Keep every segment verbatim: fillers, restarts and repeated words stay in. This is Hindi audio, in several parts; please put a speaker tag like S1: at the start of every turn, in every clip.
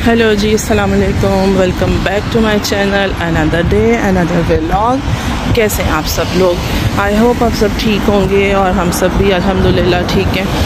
S1: हेलो जी, अस्सलाम वालेकुम। Welcome back to my channel. Another day another vlog. कैसे हैं आप सब लोग? आई होप आप सब ठीक होंगे और हम सब भी अल्हम्दुलिल्लाह ठीक हैं।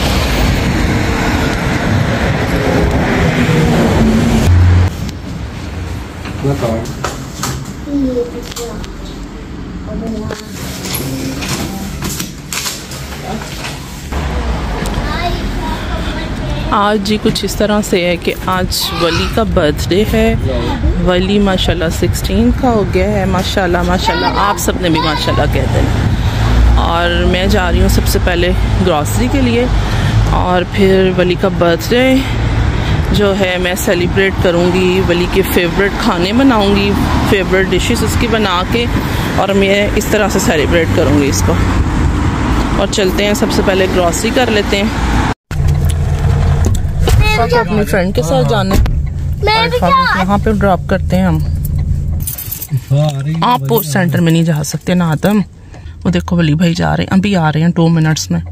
S1: आज जी कुछ इस तरह से है कि आज वली का बर्थडे है। वली माशाल्लाह सिक्सटीन का हो गया है। माशाल्लाह माशाल्लाह आप सब ने भी माशाल्लाह कह देना। और मैं जा रही हूँ सबसे पहले ग्रॉसरी के लिए और फिर वली का बर्थडे जो है मैं सेलिब्रेट करूँगी। वली के फेवरेट खाने बनाऊँगी, फेवरेट डिशेस उसकी बना के, और मैं इस तरह से सेलिब्रेट करूँगी इसको। और चलते हैं, सबसे पहले ग्रॉसरी कर लेते हैं। तो अपनी फ्रेंड के साथ जाना है, यहाँ पे ड्रॉप करते हैं हम। आप पोस्ट सेंटर में नहीं जा सकते ना आदम। वो देखो वली भाई जा रहे हैं, अभी आ रहे हैं टू मिनट्स में।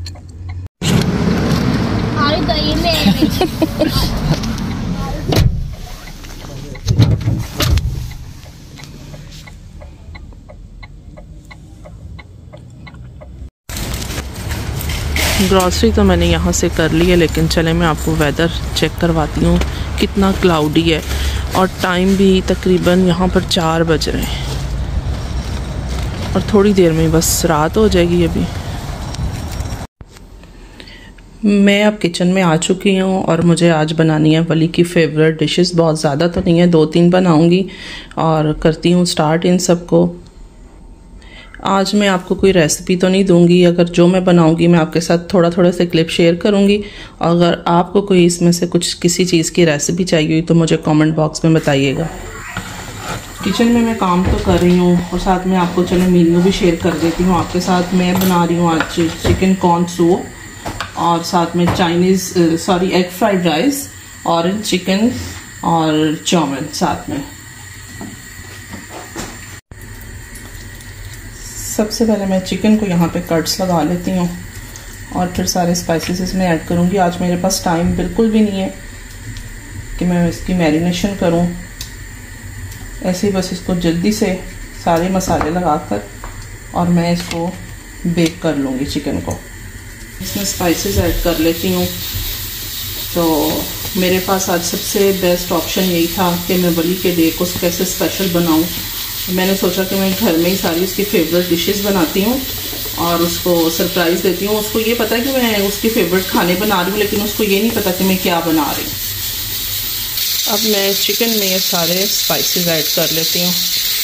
S1: ग्रॉसरी तो मैंने यहाँ से कर ली है, लेकिन चले मैं आपको वेदर चेक करवाती हूँ। कितना क्लाउडी है और टाइम भी तकरीबन यहाँ पर चार बज रहे हैं और थोड़ी देर में बस रात हो जाएगी। अभी मैं अब किचन में आ चुकी हूँ और मुझे आज बनानी है वली की फेवरेट डिशेस। बहुत ज़्यादा तो नहीं है, दो तीन बनाऊँगी और करती हूँ स्टार्ट इन सबको। आज मैं आपको कोई रेसिपी तो नहीं दूंगी, अगर जो मैं बनाऊंगी मैं आपके साथ थोड़ा थोड़ा से क्लिप शेयर करूंगी। अगर आपको कोई इसमें से कुछ किसी चीज़ की रेसिपी चाहिए हुई तो मुझे कमेंट बॉक्स में बताइएगा। किचन में मैं काम तो कर रही हूँ और साथ में आपको चलो मेन्यू भी शेयर कर देती हूँ आपके साथ। मैं बना रही हूँ आज चिकन कॉर्न सूप और साथ में Chinese sorry egg fried rice, orange chicken और चाउमीन साथ में। सबसे पहले मैं चिकन को यहाँ पे कट्स लगा लेती हूँ और फिर सारे स्पाइसेस इसमें ऐड करूँगी। आज मेरे पास टाइम बिल्कुल भी नहीं है कि मैं इसकी मैरिनेशन करूँ, ऐसे ही बस इसको जल्दी से सारे मसाले लगाकर और मैं इसको बेक कर लूँगी चिकन को। इसमें स्पाइसेस ऐड कर लेती हूँ। तो मेरे पास आज सबसे बेस्ट ऑप्शन यही था कि मैं वली के डे को कैसे स्पेशल बनाऊँ। मैंने सोचा कि मैं घर में ही सारी उसकी फेवरेट डिशेस बनाती हूँ और उसको सरप्राइज़ देती हूँ। उसको ये पता है कि मैं उसकी फेवरेट खाने बना रही हूँ, लेकिन उसको ये नहीं पता कि मैं क्या बना रही हूँ। अब मैं चिकन में ये सारे स्पाइसेस ऐड कर लेती हूँ।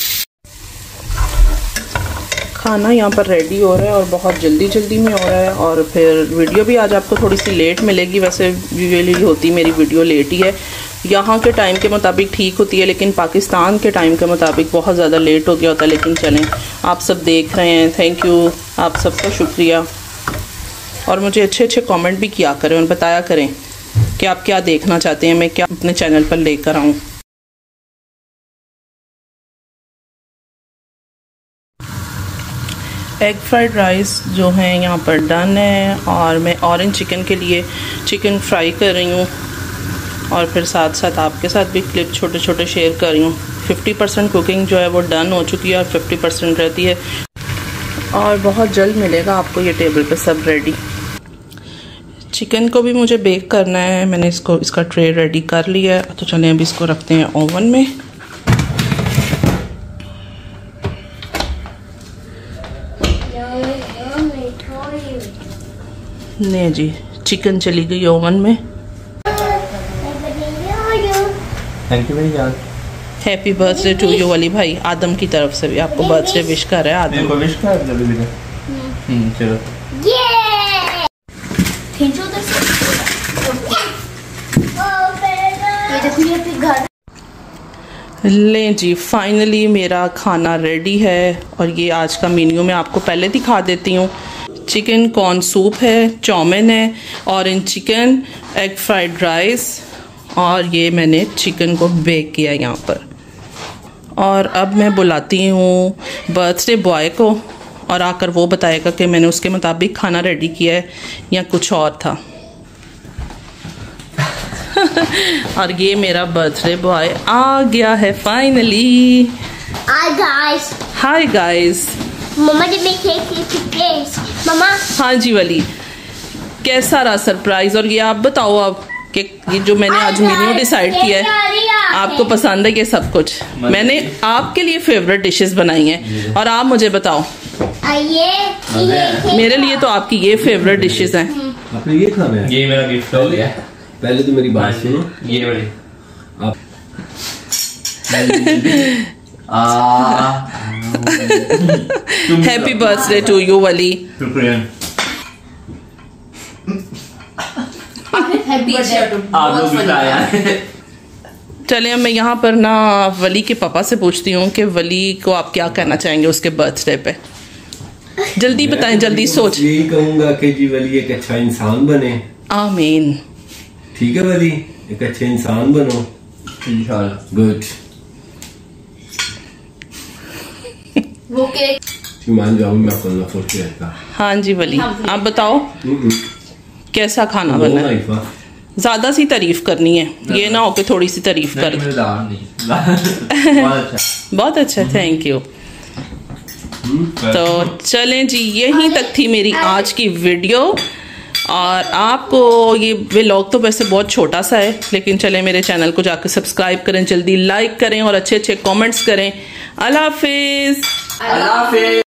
S1: खाना यहाँ पर रेडी हो रहा है और बहुत जल्दी जल्दी में हो रहा है। और फिर वीडियो भी आज आपको थोड़ी सी लेट मिलेगी। वैसे यूजुअली होती मेरी वीडियो लेट ही है, यहाँ के टाइम के मुताबिक ठीक होती है, लेकिन पाकिस्तान के टाइम के मुताबिक बहुत ज़्यादा लेट हो गया होता है। लेकिन चलें, आप सब देख रहे हैं, थैंक यू, आप सबका शुक्रिया। और मुझे अच्छे अच्छे कमेंट भी किया करें और बताया करें कि आप क्या देखना चाहते हैं, मैं क्या अपने चैनल पर लेकर आऊँ। एग फ्राइड राइस जो है यहाँ पर डन है और मैं ऑरेंज चिकन के लिए चिकन फ्राई कर रही हूँ और फिर साथ साथ आपके साथ भी क्लिप छोटे छोटे शेयर कर रही हूँ। फिफ्टी परसेंट कुकिंग जो है वो डन हो चुकी है और फिफ्टी परसेंट रहती है और बहुत जल्द मिलेगा आपको ये टेबल पे सब रेडी। चिकन को भी मुझे बेक करना है। मैंने इसको इसका ट्रे रेडी कर लिया है, तो चलें अभी इसको रखते हैं ओवन में। नहीं जी, चिकन चली गई ओवन में।
S2: थैंक यू भैया।
S1: Happy birthday to you Wali भाई। आदम की तरफ से भी आपको बर्थडे विश कर रहा है आदम
S2: को। विश कर दो बेटा। हम्म चलो ये खींचो उधर से। ये देखो घर
S1: लें जी, फाइनली मेरा खाना रेडी है और ये आज का मेन्यू मैं आपको पहले दिखा देती हूँ। चिकन कॉर्न सूप है, चाउमीन है, orange chicken, egg fried rice और ये मैंने चिकन को बेक किया यहाँ पर। और अब मैं बुलाती हूँ बर्थडे बॉय को और आकर वो बताएगा कि मैंने उसके मुताबिक खाना रेडी किया है या कुछ और था। और ये मेरा बर्थडे बॉय आ गया है finally.
S2: Hi guys.
S1: Hi guys.
S2: मम्मा ने मेरे केक की प्लेस। मम्मा।
S1: हाँ जी वली, कैसा रहा सरप्राइज? और ये आप बताओ अब कि ये जो मैंने आज मेन्यू डिसाइड किया है आपको पसंद है ये सब कुछ? मैंने आपके लिए फेवरेट डिशेस बनाई हैं और आप मुझे बताओ।
S2: ये, ये
S1: मेरे लिए तो आपकी ये फेवरेट डिशेस हैं।
S3: आपने ये खाना है?
S4: ये मेरा गिफ्ट हो गया।
S3: पहले तो मेरी बात सुनो।
S4: ये बड़ी
S3: आप
S1: हैप्पी बर्थडे टू यू वली।
S4: शुक्रिया।
S5: आप लोग भी लाया है।
S1: चलिए अब मैं यहाँ पर ना वली के पापा से पूछती हूँ कि वली को आप क्या कहना चाहेंगे उसके बर्थडे पे। जल्दी बताएं, जल्दी सोच।
S3: यही कहूंगा कि जी वली एक अच्छा इंसान बने।
S1: आमीन।
S3: ठीक है वली, एक अच्छे इंसान बनो इंशाल्लाह। गुड।
S5: वो केक
S3: मान जाऊँ मैं अपना सोच रहता।
S1: हाँ जी वली, आप बताओ कैसा खाना बना है? ज्यादा सी तारीफ करनी है, ये ना हो कि थोड़ी सी तारीफ कर दे। बहुत अच्छा, थैंक यू। तो चलें जी, यहीं तक थी मेरी आज की वीडियो। और आपको ये व्लॉग तो वैसे बहुत छोटा सा है, लेकिन चलें मेरे चैनल को जाकर सब्सक्राइब करें, जल्दी लाइक करें और अच्छे अच्छे कमेंट्स करें। अल्लाह हाफिज।
S5: अल्लाह हाफिज।